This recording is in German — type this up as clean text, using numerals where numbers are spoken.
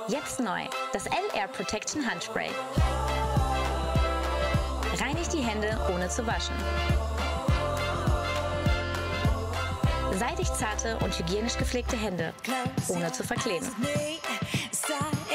Jetzt neu, das L-Air Protection Handspray. Reinigt die Hände, ohne zu waschen. Seidig zarte und hygienisch gepflegte Hände, ohne zu verkleben.